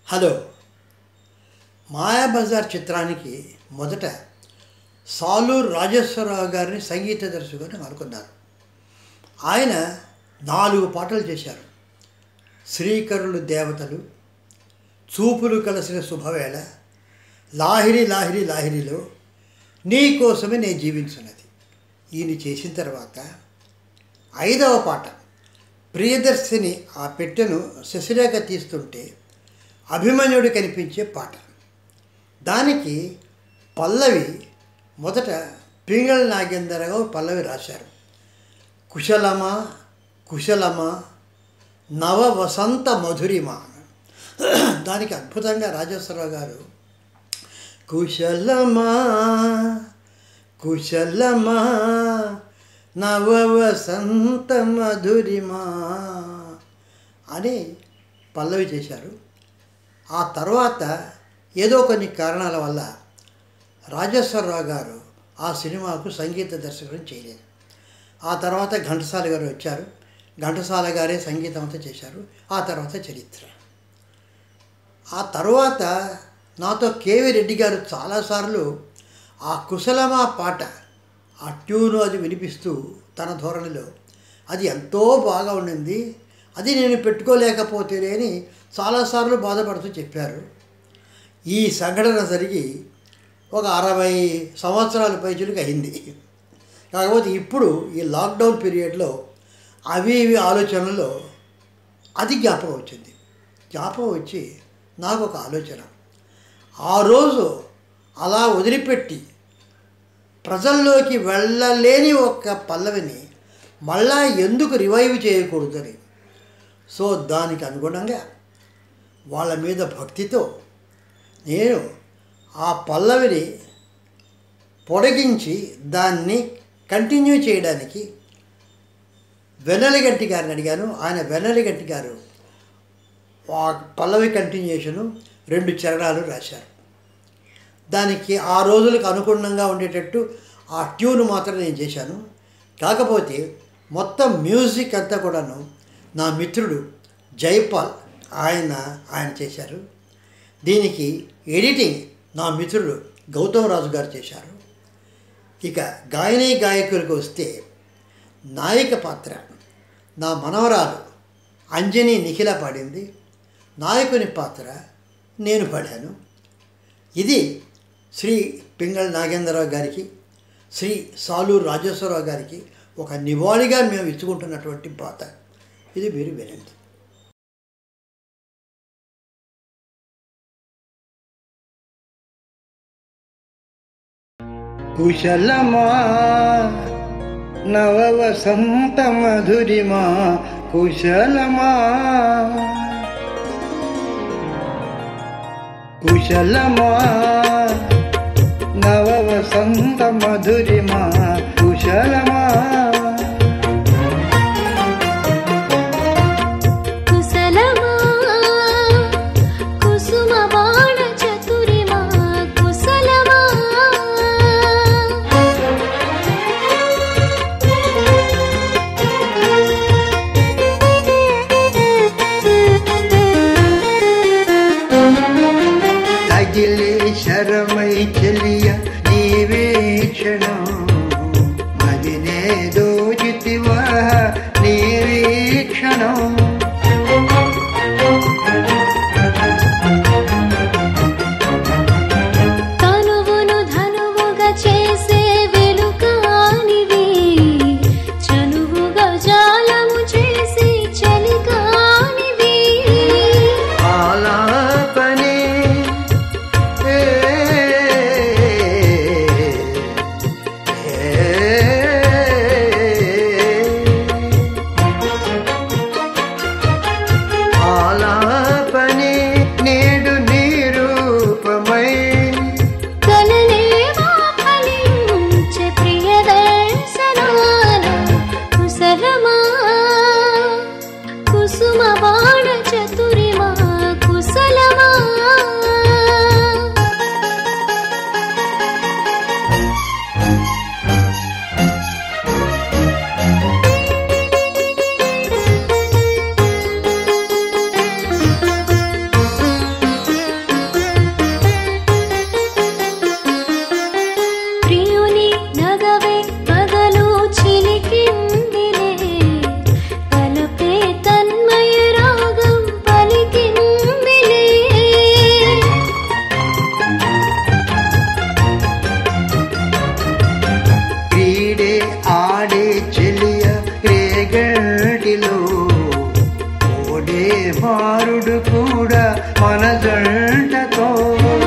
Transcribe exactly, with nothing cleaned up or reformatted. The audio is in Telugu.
హలో మాయాబజార్ చిత్రానికి మొదట సాలూరు రాజేశ్వరరావు గారిని సంగీత దర్శకుడిని అనుకున్నారు. ఆయన నాలుగు పాటలు చేశారు. శ్రీకరులు దేవతలు, చూపులు కలిసిన శుభవేళ, లాహిరి లాహిరి లాహిరిలో, నీ కోసమే నేను జీవించున్నది. ఈయన చేసిన తర్వాత ఐదవ పాట ప్రియదర్శిని ఆ పెట్టెను శశిరేఖ తీస్తుంటే అభిమన్యుడు కనిపించే పాట. దానికి పల్లవి మొదట పింగళ నాగేంద్రరావు పల్లవి రాశారు. కుశలమా కుశలమా నవ వసంత మధురిమా. దానికి అద్భుతంగా రాజేశ్వరరావు గారు కుశలమా కుశలమా నవ వసంత మధురిమా అని పల్లవి చేశారు. ఆ తర్వాత ఏదో కొన్ని కారణాల వల్ల రాజేశ్వరరావు గారు ఆ సినిమాకు సంగీత దర్శకుడు చేయలేదు. ఆ తర్వాత ఘంటసాల గారు వచ్చారు. ఘంటసాల గారే సంగీతం అంతా చేశారు. ఆ తర్వాత చరిత్ర. ఆ తర్వాత నాతో కేవీ రెడ్డి గారు చాలాసార్లు ఆ కుశలమా పాట ఆ ట్యూను అది వినిపిస్తూ తన ధోరణిలో అది ఎంతో బాగా ఉండింది, అది నేను పెట్టుకోలేకపోతేనే అని చాలాసార్లు బాధపడుతూ చెప్పారు. ఈ సంఘటన జరిగి ఒక అరవై సంవత్సరాల పైచులకు అయింది. కాకపోతే ఇప్పుడు ఈ లాక్డౌన్ పీరియడ్లో అవి ఇవి ఆలోచనలో అది జ్ఞాపకం వచ్చింది. జ్ఞాపకం వచ్చి నాకు ఒక ఆలోచన, ఆ రోజు అలా వదిలిపెట్టి ప్రజల్లోకి వెళ్ళలేని ఒక పల్లవిని మళ్ళా ఎందుకు రివైవ్ చేయకూడదని, సో దానికి అనుగుణంగా వాళ్ళ మీద భక్తితో నేను ఆ పల్లవిని పొడిగించి దాన్ని కంటిన్యూ చేయడానికి వెన్నెలగంటి గారిని అడిగాను. ఆయన వెన్నెలగంటి గారు ఆ పల్లవి కంటిన్యూషను రెండు చరణాలు రాశారు. దానికి ఆ రోజులకు అనుగుణంగా ఉండేటట్టు ఆ ట్యూన్ మాత్రం నేను చేశాను. కాకపోతే మొత్తం మ్యూజిక్ అంతా కూడాను నా మిత్రుడు జైపాల్ ఆయన ఆయన చేశారు. దీనికి ఎడిటింగ్ నా మిత్రుడు గౌతమ్ రాజు గారు చేశారు. ఇక గాయని గాయకులకు వస్తే నాయక పాత్ర నా మనవరాలు అంజని నిఖిల పాడింది. నాయకుని పాత్ర నేను పాడాను. ఇది శ్రీ పింగళ నాగేంద్రరావు గారికి, శ్రీ సాలూరు రాజేశ్వరరావు గారికి ఒక నివాళిగా మేము ఇచ్చుకుంటున్నటువంటి పాట. ఇది మీరు వినండి. కుశలమా నవ వసంత మధురిమా కుశలమా కుశలమా నవ వసంత మధురిమా కుశలమా శరమై చెలియ నీవీక్షణం మదినే దోచితివా నీవీక్షణం తనువును ధనువుగా చేసే వెలుకానివి, చనువుగా జాలము చేసి చలికానివి. ఆలాపనే మన జంటతో